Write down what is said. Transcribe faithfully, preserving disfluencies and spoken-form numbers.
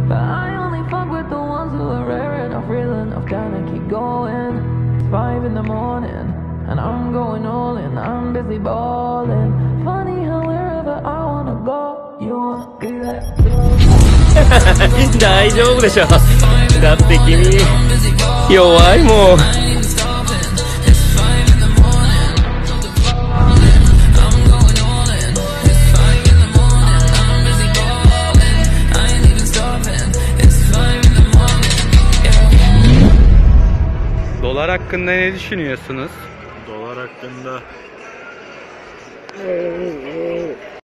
But I only fuck with the ones who are rare enough, real enough, trying to keep going. It's five in the morning, and I'm going all in, I'm busy balling. Funny how wherever I wanna go, you wanna be there. 大丈夫でしょ。だって君弱いもん。 Dolar hakkında ne düşünüyorsunuz? Dolar hakkında